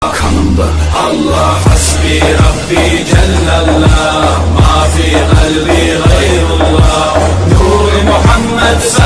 kanımda. Allah hasbi Rabbi cellallah, ma fi kalbi gayrullah. Nur Muhammed